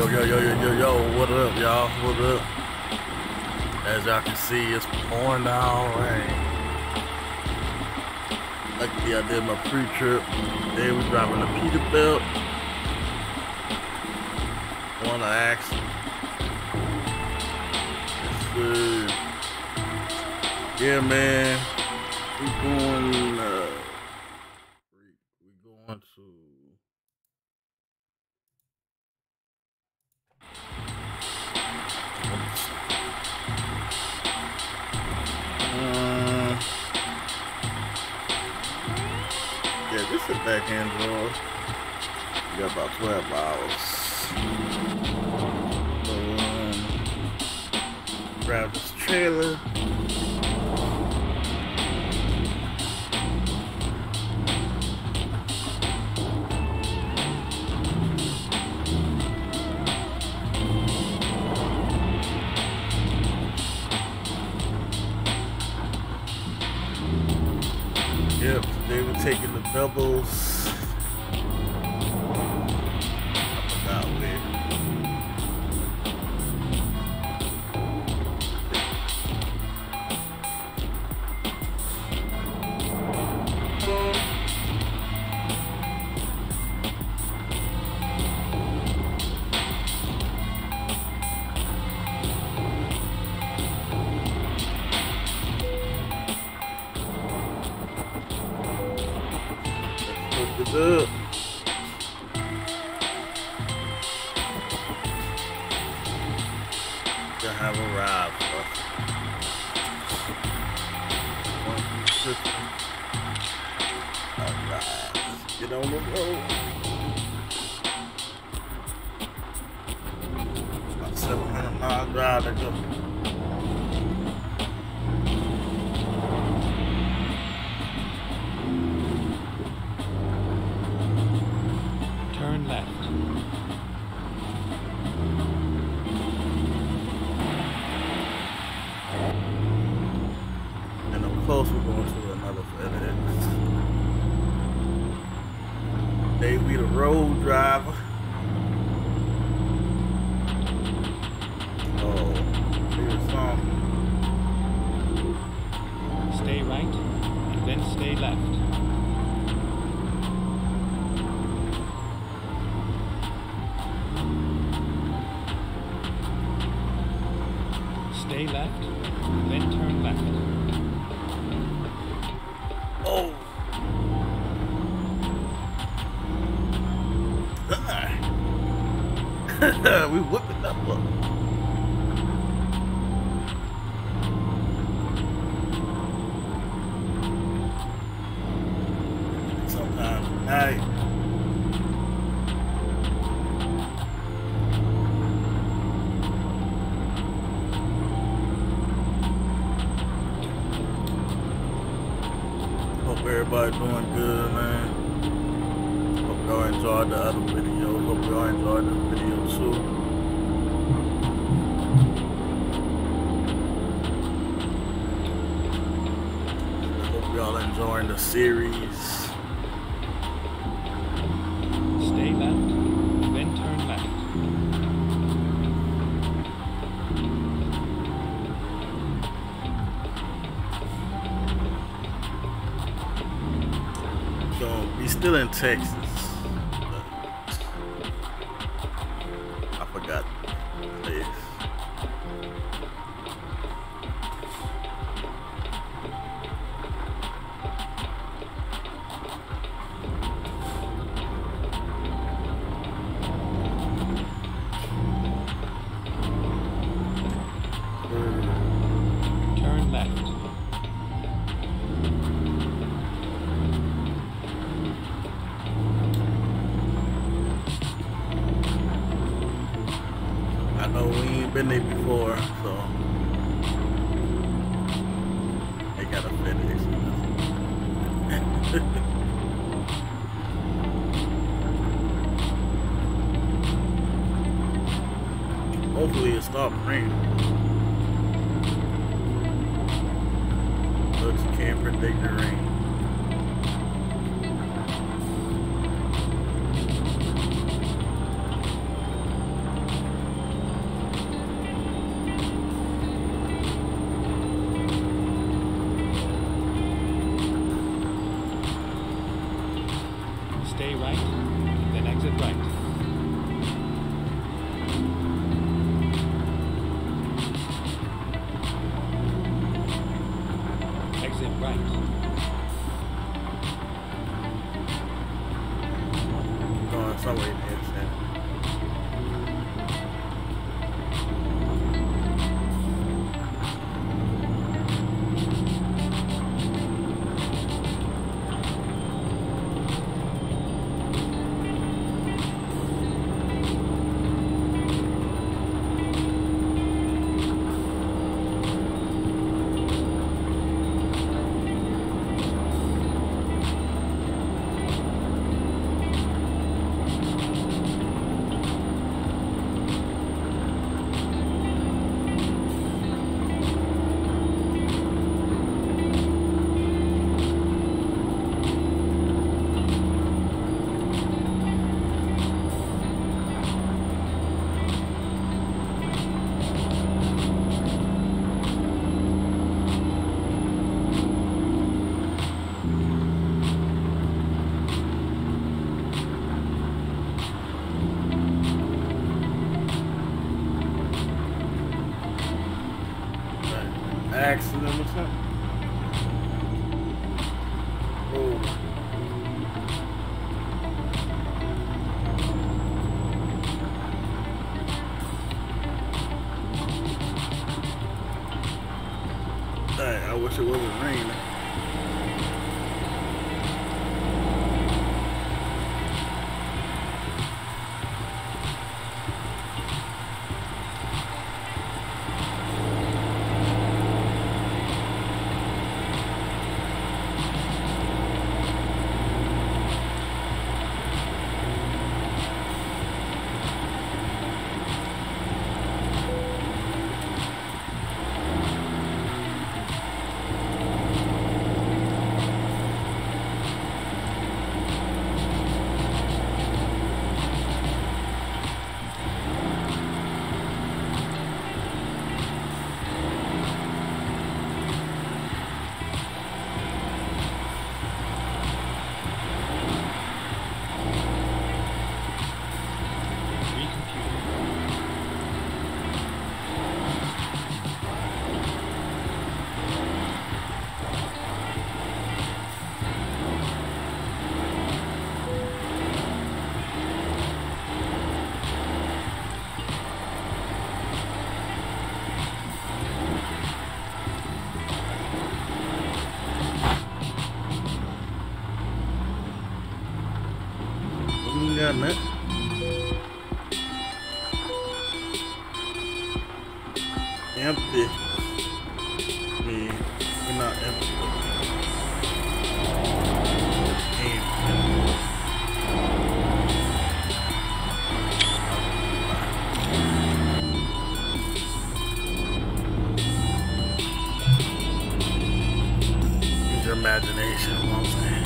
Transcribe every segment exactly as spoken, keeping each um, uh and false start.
yo, yo, yo, yo, yo, what up, y'all? What up? As y'all can see, it's pouring down rain. Luckily, I did my pre-trip. Today we driving the Peterbilt. On the axle. Yes, sir. Yeah, man. We going, uh, we, we going to... Uh, yeah, this is backhand drawer. We got about twelve hours. So, um, grab this trailer. Yep, they were taking the doubles. I forgot where. Let's look it up. To have arrived. Alright, let's get on the road. About seven hundred mile drive to go. Turn left. And of course we're going to another FedEx. They be the road driver. Oh, here's some. Stay right, and then stay left. Stay left, and then turn left. Oh. We whipping that up. Sometimes at night. Hope everybody doing good, man. Hope y'all enjoyed the other videos. Hope y'all enjoyed this video too. Hope y'all enjoying the series. Stay left, then turn left. So we still in Texas. I forgot this. Turn left. I know we ain't been there before, so they got a FedEx. Hopefully it stopped raining. But you can't predict the rain. Stay right, then exit right. Exit right. Going somewhere in the inside. Accident or something? Oh. Dang, I wish it wasn't raining. Got it. Empty. Yeah, we're not empty. Use your imagination, you know what I'm saying?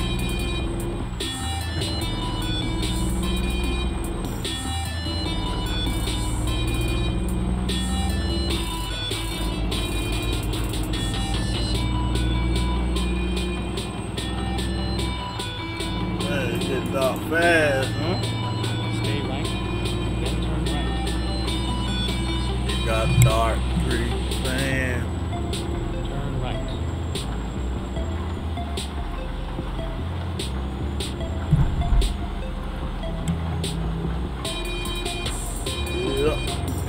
Get dark fast, huh? Stay right, then turn right. It got dark pretty fast. Turn right. Yep.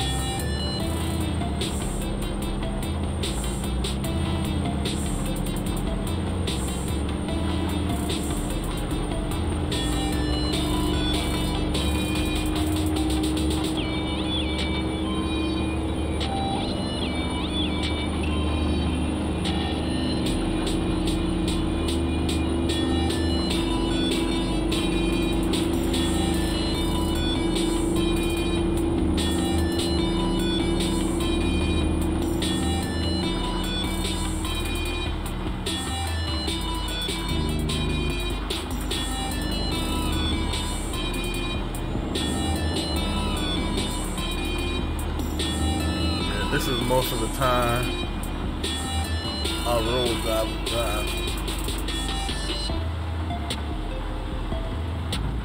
This is most of the time our road driver drives.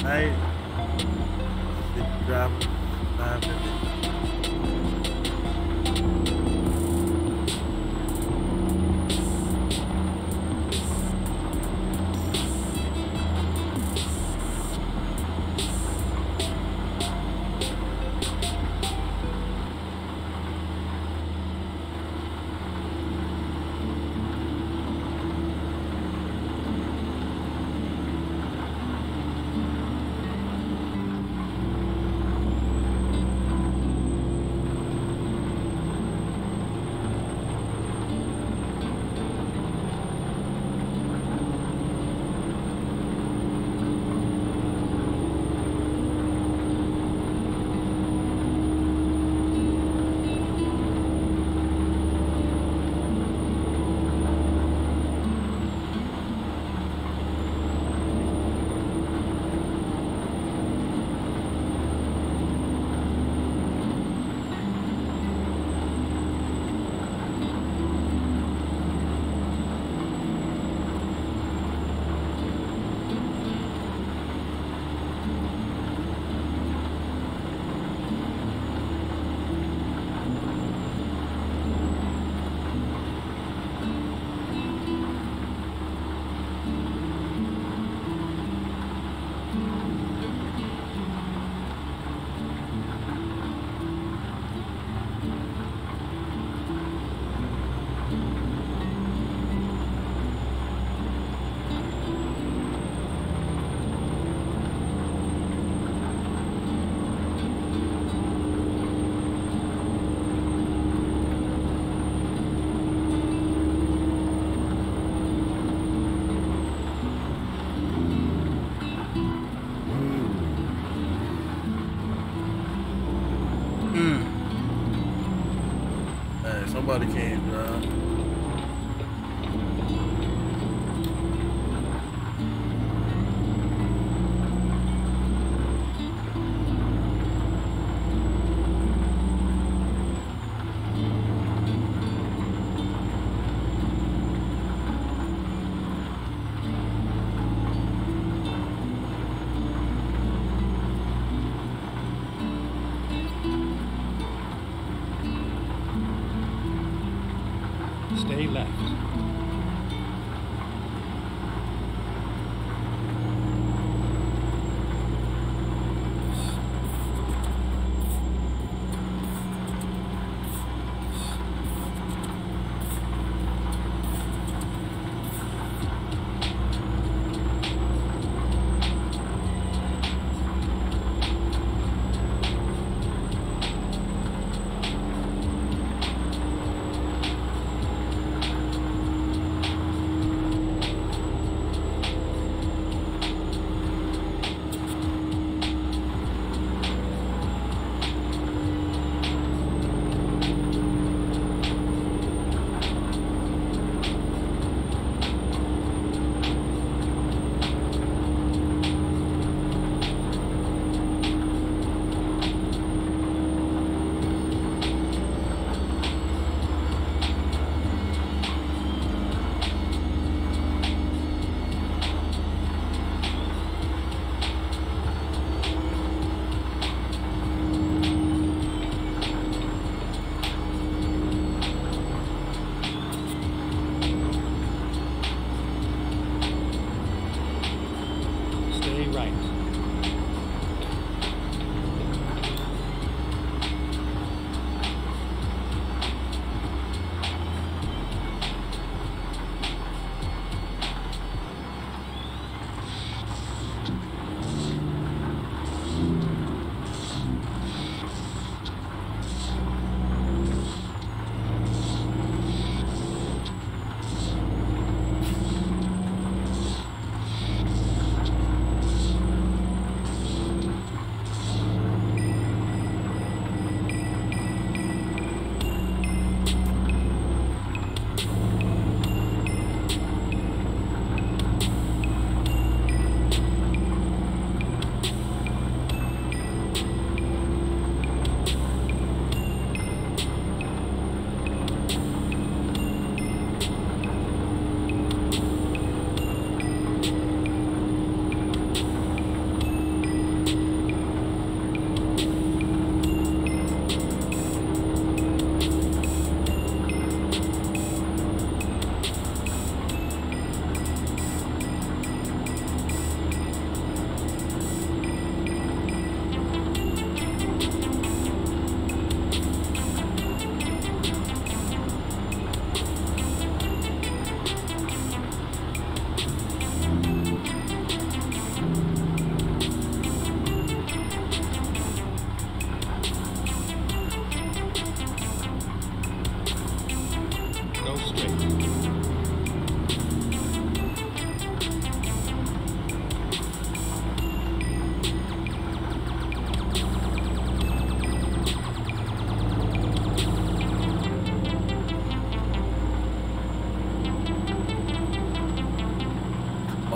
Hey, city driver, nine fifty. Somebody can't drive.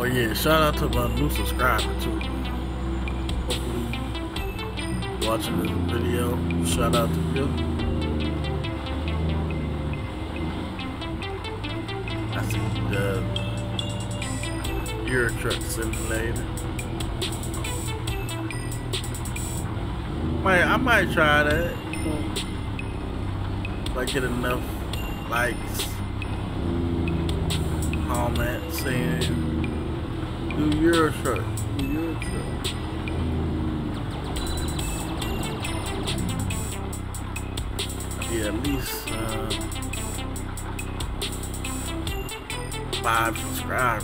yeah, shout out to my new subscriber too. Hopefully watching this video. Shout out to you. I see the Euro Truck Simulator. Might I might try that. If I get enough likes, comments saying do Euro Truck, do Euro Truck. Yeah, at least uh, five subscribers.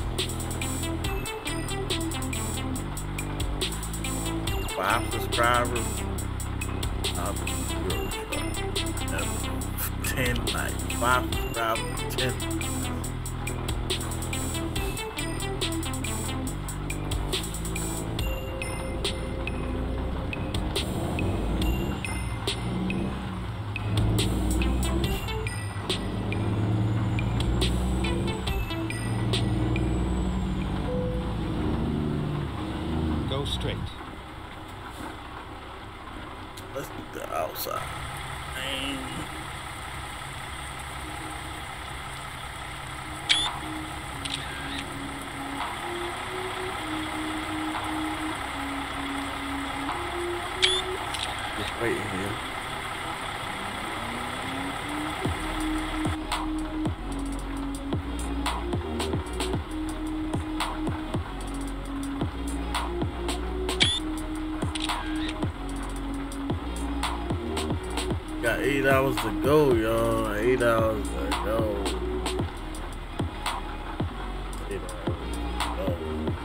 Five subscribers. I'll do Euro Truck. That's ten likes. Five subscribers. Ten. Go straight. Let's do the outside. And just waiting here. Got eight hours to go, y'all. Eight hours to go. Eight hours to go.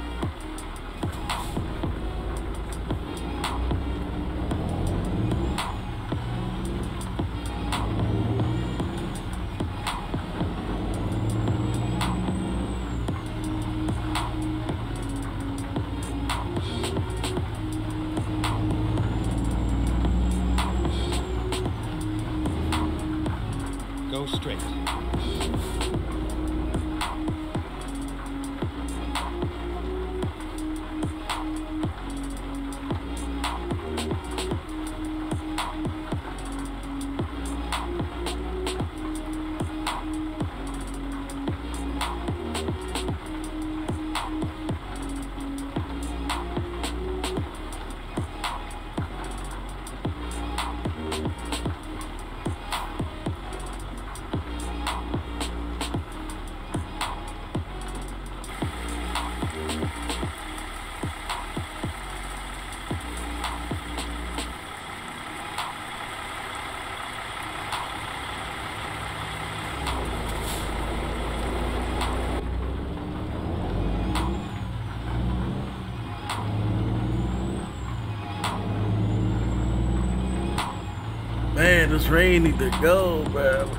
Go straight. Man, this rain need to go, bro.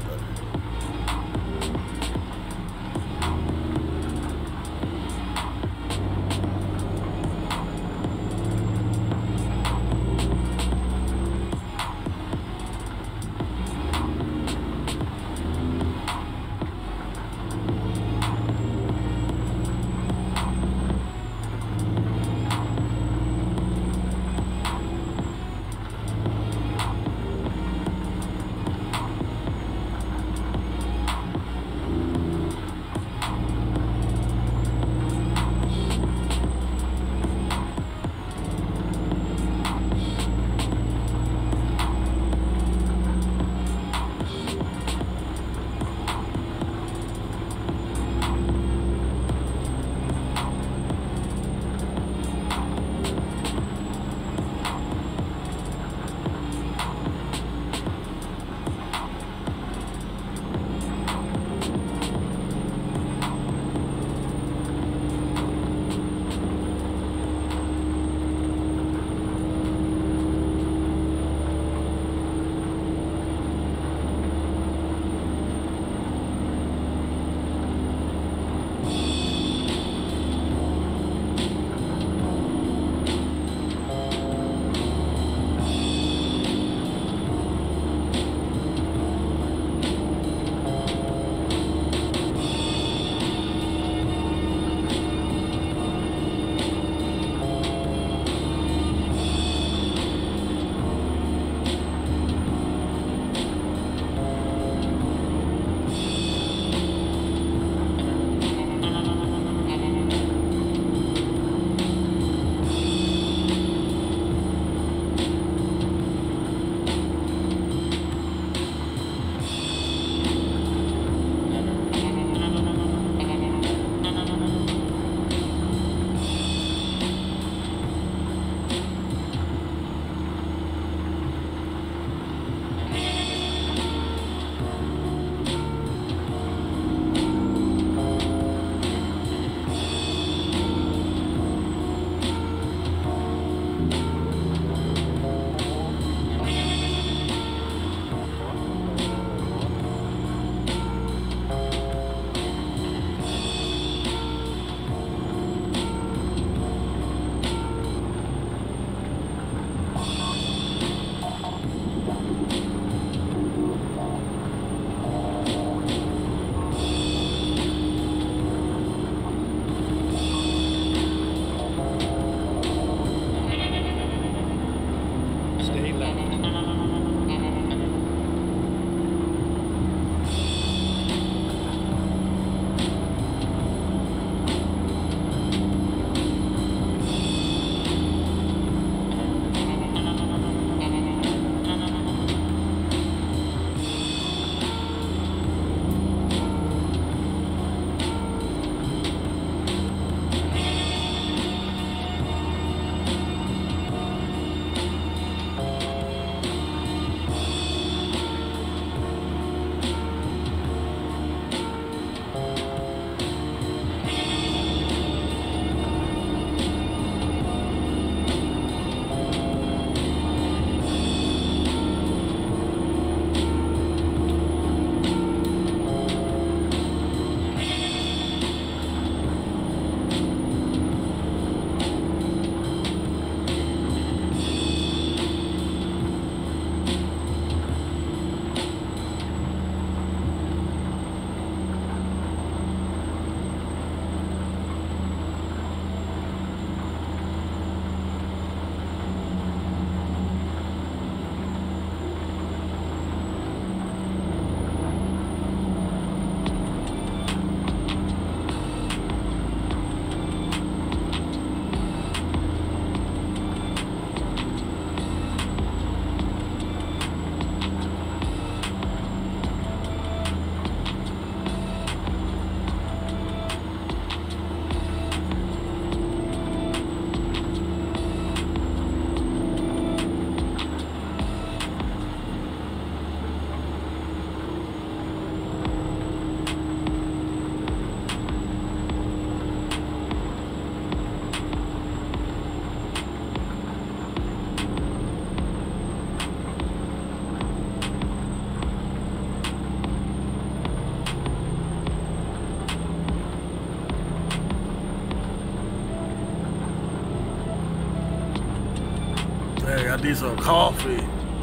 I need some coffee.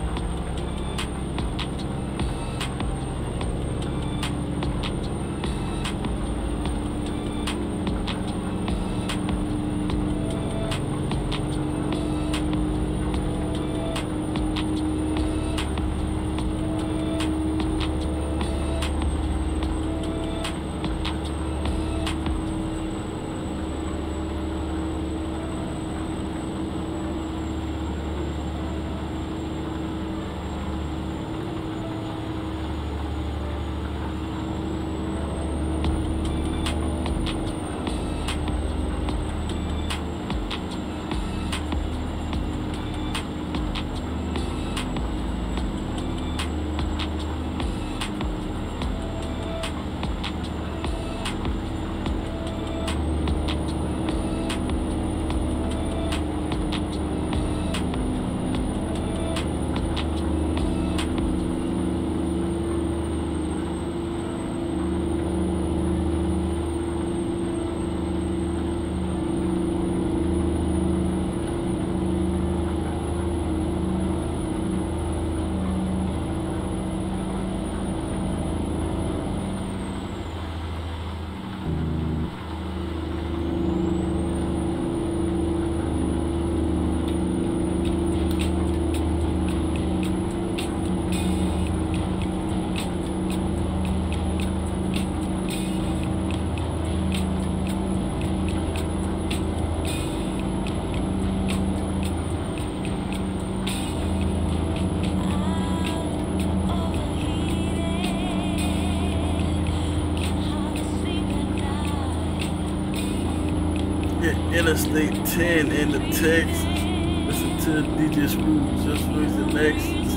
Interstate ten into Texas. Listen to D J Scrooge, just raised the Nexus.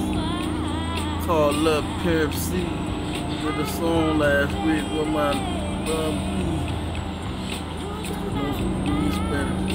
Called up Pimp C. Did a song last week with my um B. Spanish.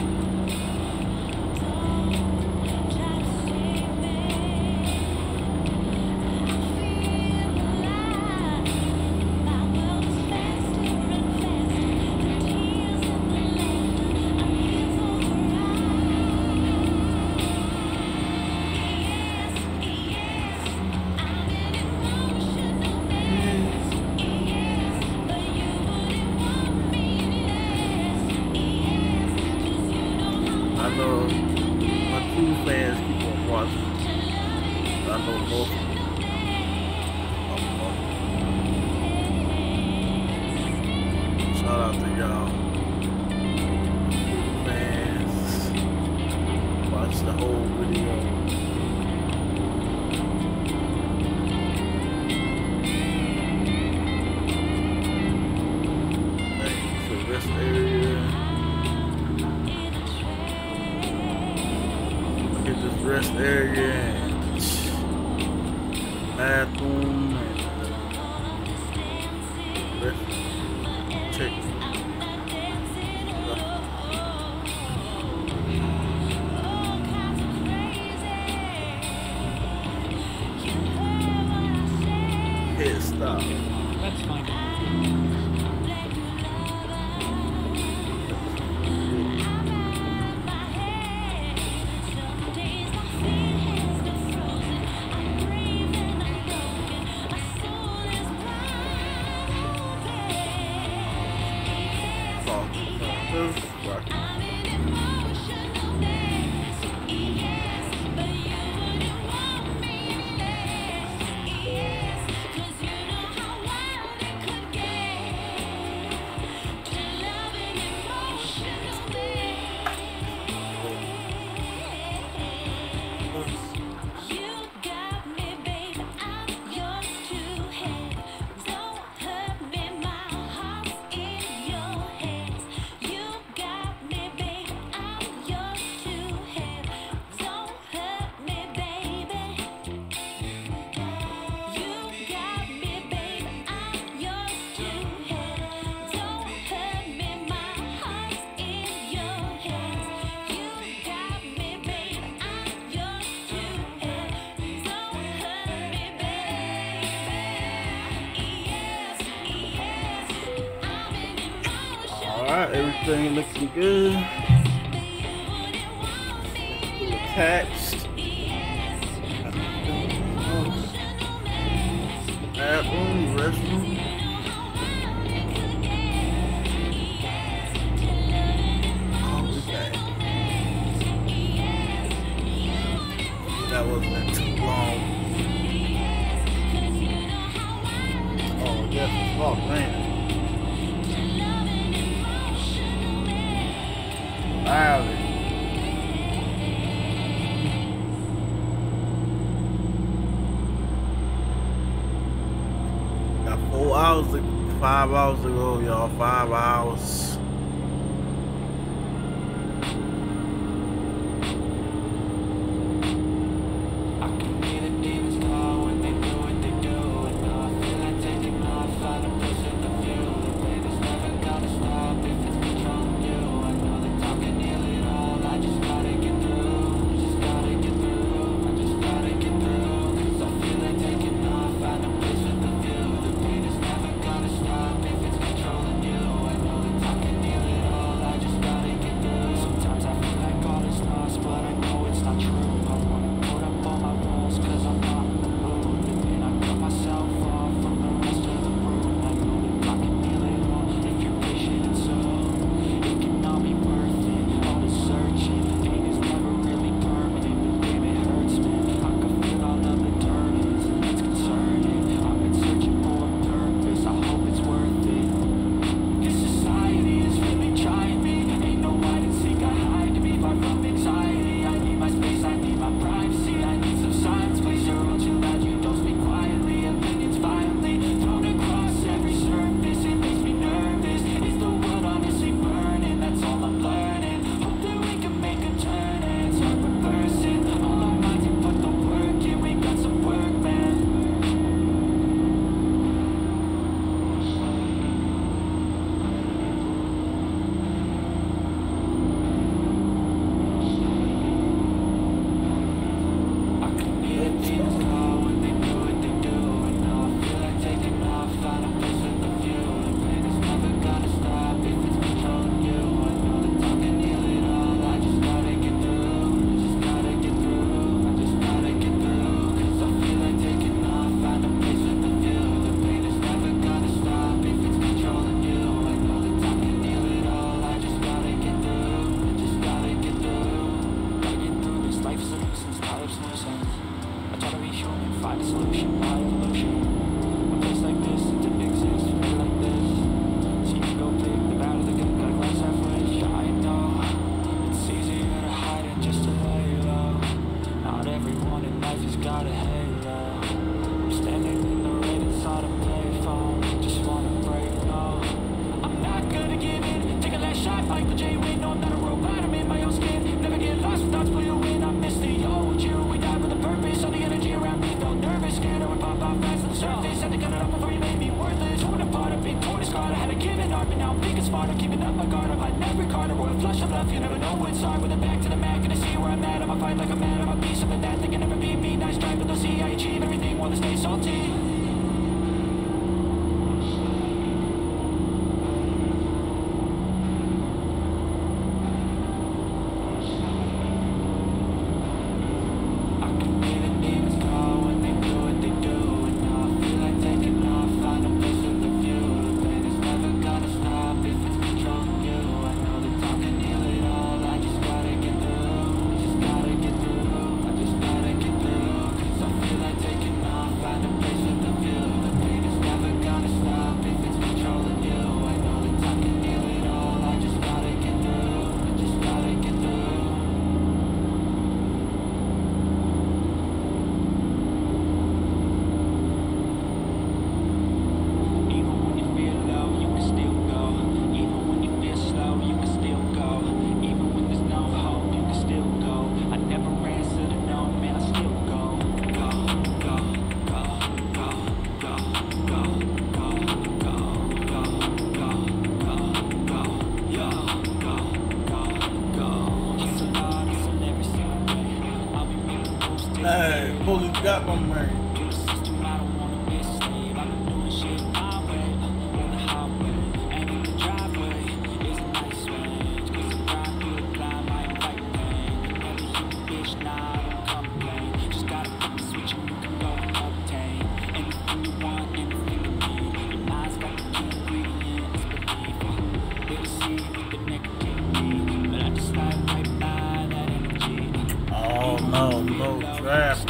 I know my true fans keep on watching. I know most of them. Shout out to y'all. True fans. Watch the whole video. Thank you for this area. Rest area and bathroom and rest check. Head stop. That's fine. Alright, everything looking good. Attached. Bathroom, restroom. That wasn't too long. Oh, yes, it's oh man. Valley. Got four hours, to, five hours to go, y'all. Five hours. Hey, police got my man. Just gotta put the switch and you can go and obtain anything you want. Oh no, no traffic.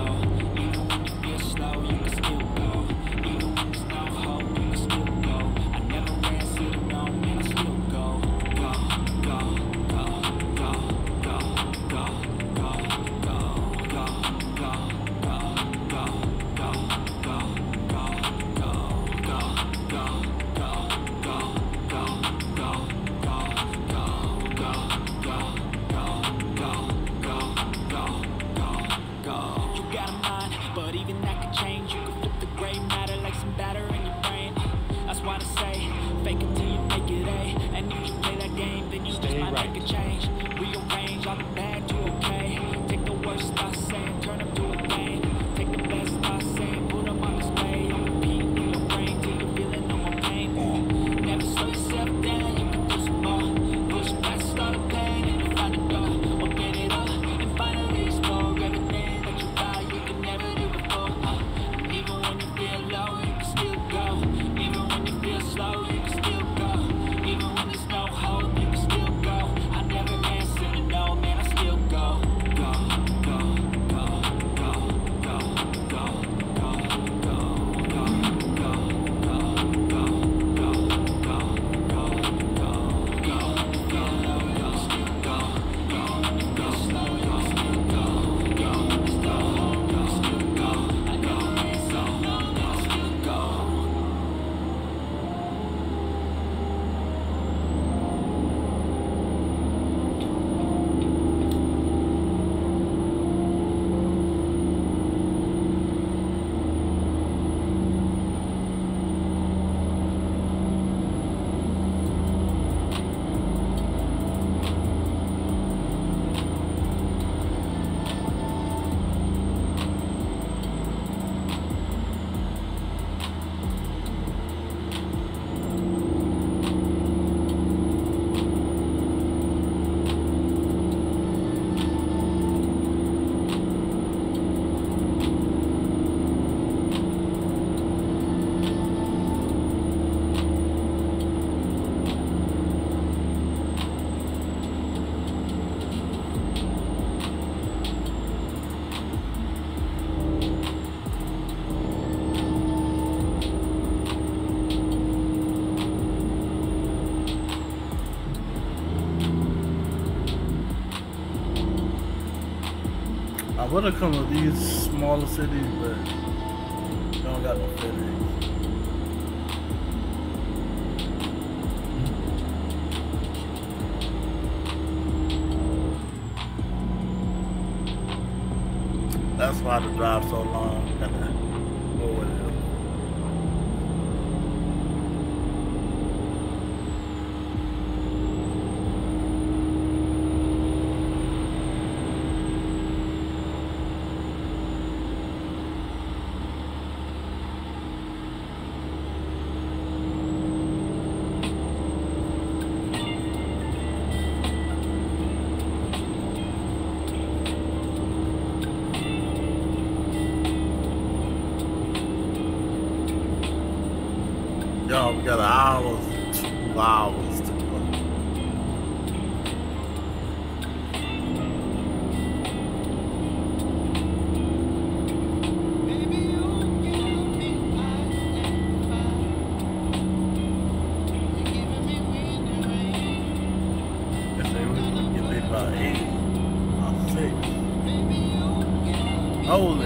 I would have come to these smaller cities, but they don't got no FedEx. That's why the drive so long. Gotta go with it. Yo, we got hours, two hours to go. Guess they were gonna get late by eight or six. Holy.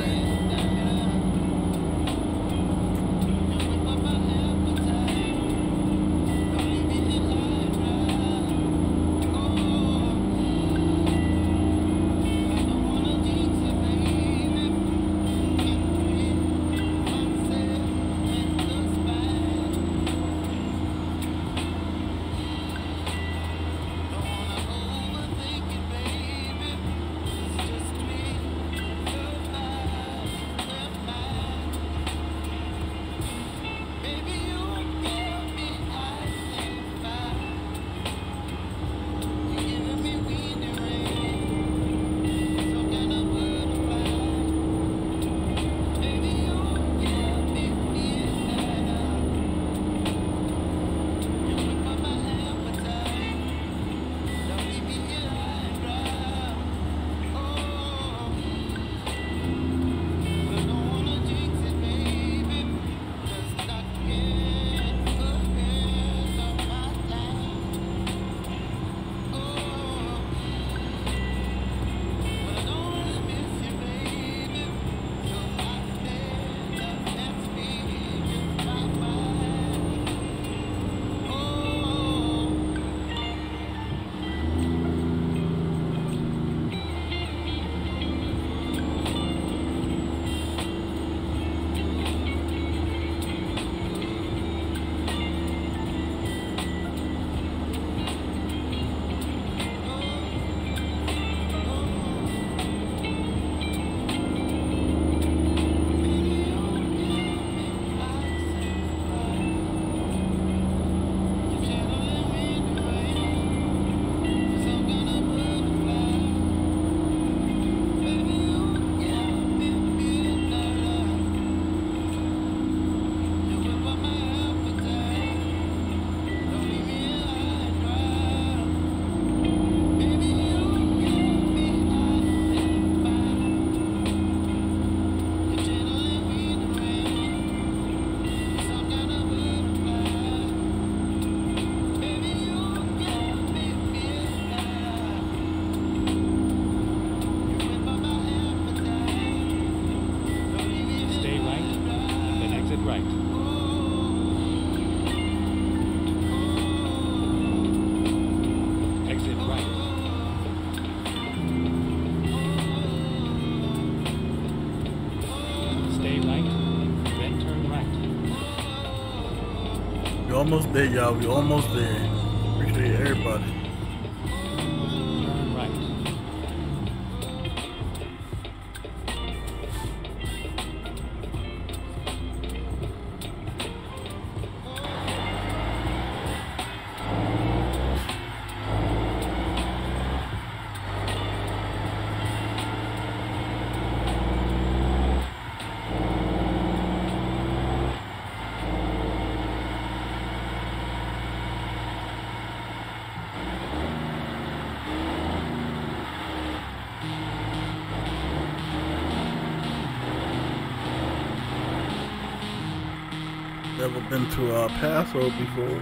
almost there, y'all. We almost there. Appreciate everybody. Turn right. Never been to uh, Paso before.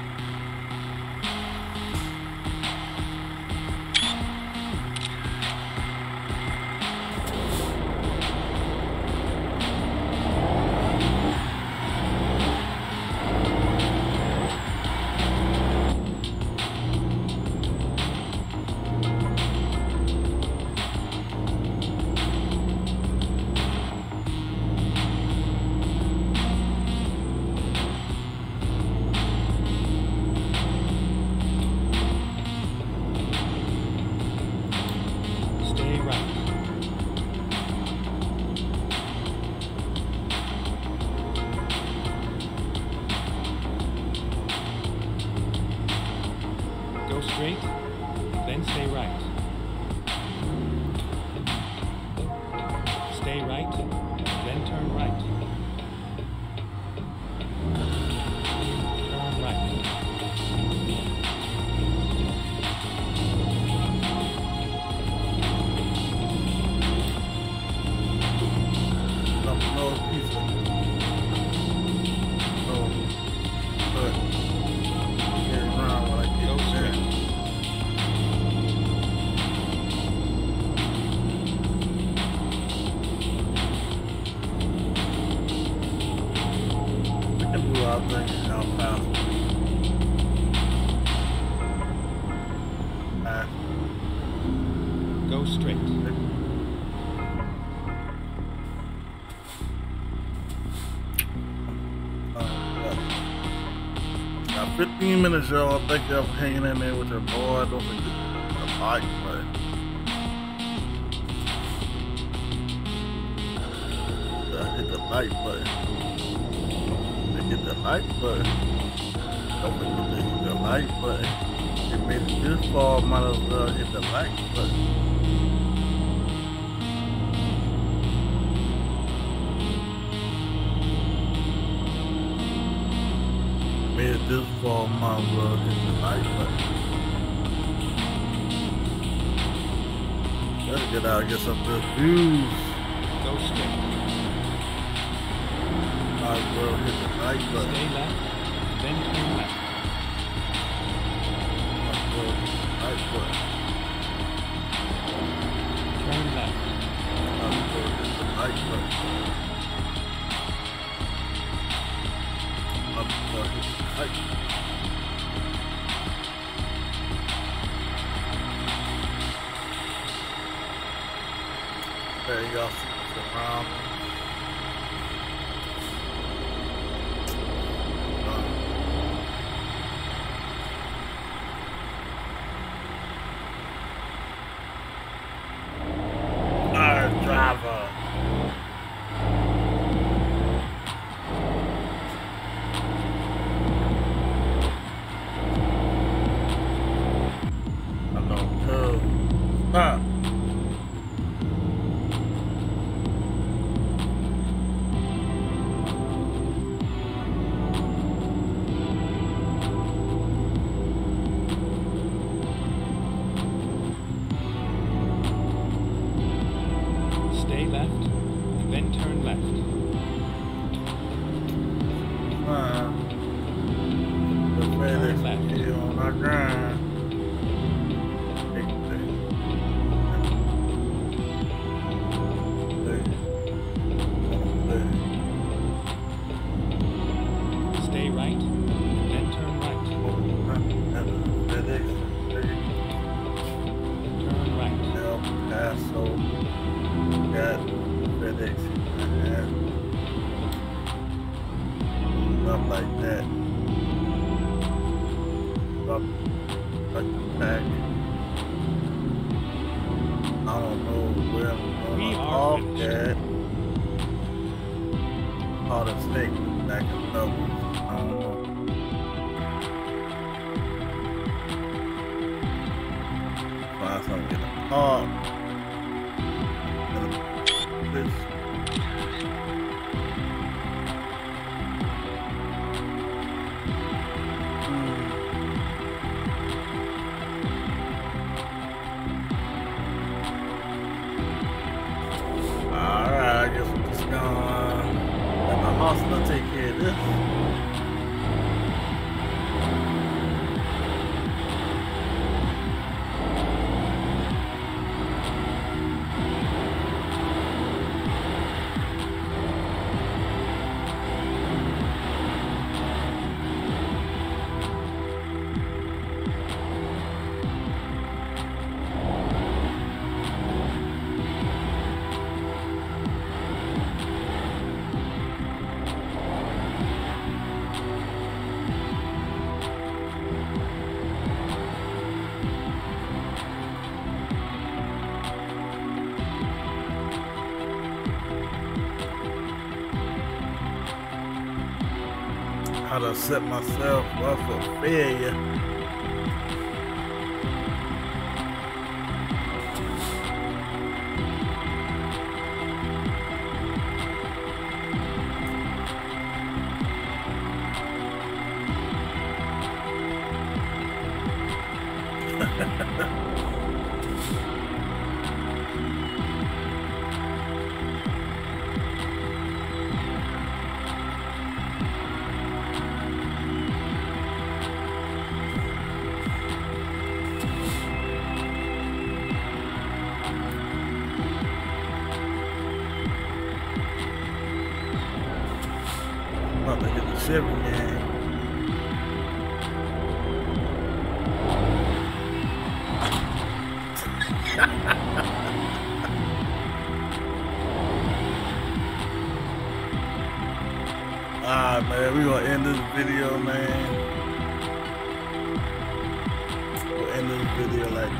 Stay right. Go straight, then stay right. Stay right, then turn right. Turn right. No pizza. So, but get around when I get Go there. straight. We can do our thing in El Paso. Uh, Go straight. Got fifteen minutes, y'all. Thank y'all for hanging in there with your boy. Don't forget the like button. Uh, hit the like button. Hit the like button. Don't forget to hit the like button. If you made it this far, might as well hit the like button. Made it this far, might as well hit the like button. Gotta get out and get some good views. Go straight. Might as well hit the like button. Stay left, then turn left. Might as well hit the like button. Turn left. Might as well hit the like button. Might as well hit the like button. There y'all see what's around. Our driver. I know, cuz. Ah. Stay left, then turn left. Uh, the FedEx left. here on our grind. Big thing. Big. Big. Stay right, then turn right. And the FedEx Turn right. El Paso. Got FedEx and stuff like that. about like the pack. I don't know where I'm We going to are off finished. at. Caught a snake back in doubles. I don't know. Find something to get a car. This. Alright, I guess we're just gonna let my hustler take care of this. How to set myself up for failure. About to hit the Chevy gang. Alright, man, we gonna end this video, man. We'll end this video like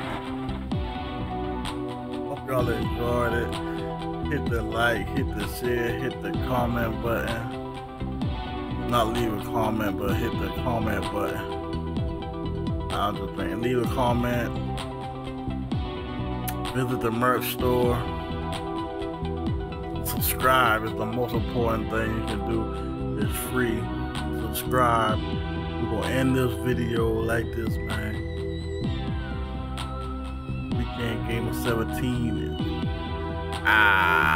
this. Hope y'all enjoyed it. Hit the like, hit the share, hit the comment button. Not leave a comment, but hit the comment button. I'm just saying, leave a comment. Visit the merch store. Subscribe is the most important thing you can do. It's free. Subscribe. We're gonna end this video like this, man. Weekend game of seventeen. Ah.